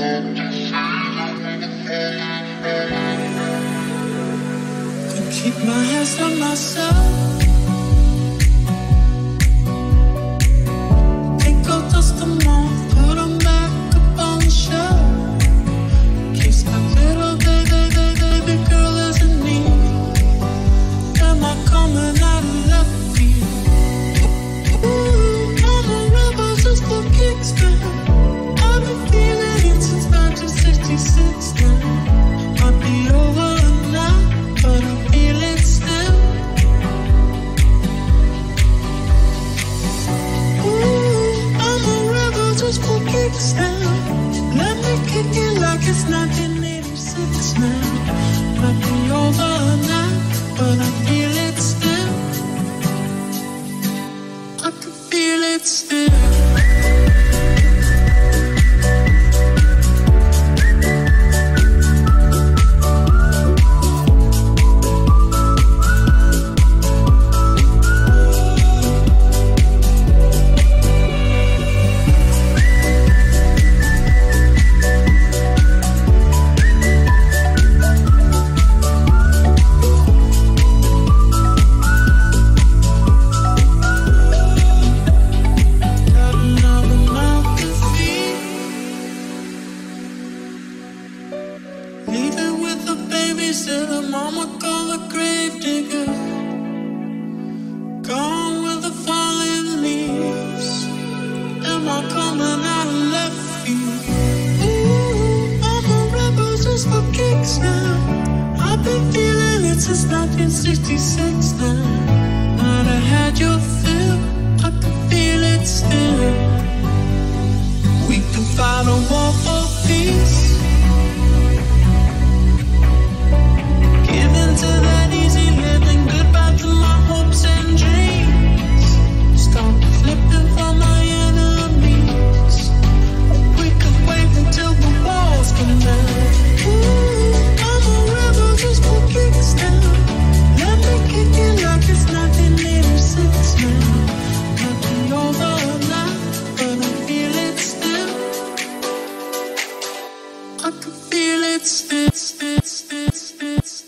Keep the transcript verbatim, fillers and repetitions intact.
Keep my hands on myself. Think I'll dust them off, put them back up on the shelf. Kiss my little baby, baby, baby girl is in need. Am I coming out of left field? Ooh, I'm a rebel just for kicks now. I've been feeling it since nineteen sixty-six now. Might be over now, but I feel it still. Ooh, I'm a rebel just for kicks now. Let me kick it like it's nineteen eighty-six now. Might be over now, but I feel it still. I can feel it still. I can feel it still, still, still, still.